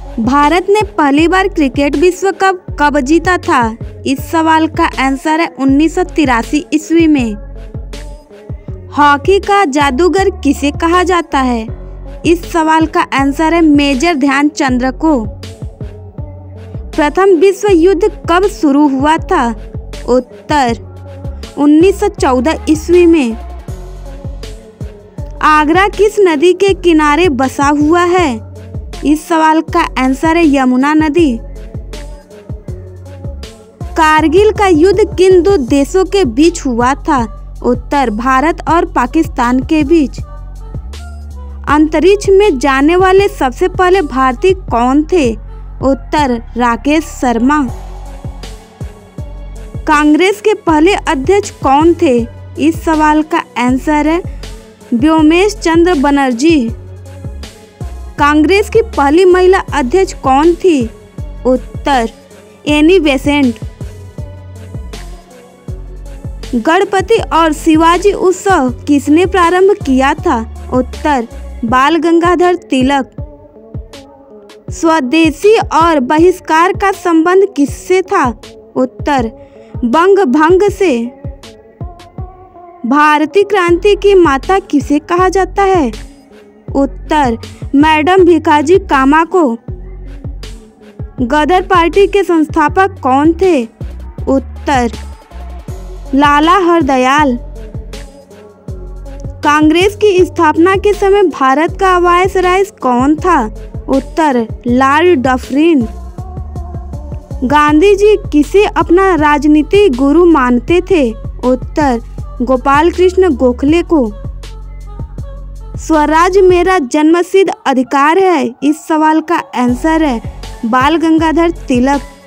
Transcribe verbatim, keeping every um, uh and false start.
भारत ने पहली बार क्रिकेट विश्व कप कब जीता था? इस सवाल का आंसर है उन्नीस सौ तिरासी ईस्वी में। हॉकी का जादूगर किसे कहा जाता है? इस सवाल का आंसर है मेजर ध्यानचंद को। प्रथम विश्व युद्ध कब शुरू हुआ था? उत्तर उन्नीस सौ चौदह ईस्वी में। आगरा किस नदी के किनारे बसा हुआ है? इस सवाल का आंसर है यमुना नदी। कारगिल का युद्ध किन दो देशों के बीच हुआ था? उत्तर भारत और पाकिस्तान के बीच। अंतरिक्ष में जाने वाले सबसे पहले भारतीय कौन थे? उत्तर राकेश शर्मा। कांग्रेस के पहले अध्यक्ष कौन थे? इस सवाल का आंसर है व्योमेश चंद्र बनर्जी। कांग्रेस की पहली महिला अध्यक्ष कौन थी? उत्तर एनी बेसेंट। गणपति और शिवाजी उत्सव किसने प्रारंभ किया था? उत्तर बाल गंगाधर तिलक। स्वदेशी और बहिष्कार का संबंध किससे था? उत्तर बंग भंग से। भारतीय क्रांति की माता किसे कहा जाता है? उत्तर मैडम भिकाजी कामा को। गदर पार्टी के संस्थापक कौन थे? उत्तर लाला हरदयाल। कांग्रेस की स्थापना के समय भारत का वायसराय कौन था? उत्तर लॉर्ड डफरिन। गांधी जी किसे अपना राजनीतिक गुरु मानते थे? उत्तर गोपाल कृष्ण गोखले को। स्वराज मेरा जन्मसिद्ध अधिकार है। इस सवाल का आंसर है बाल गंगाधर तिलक।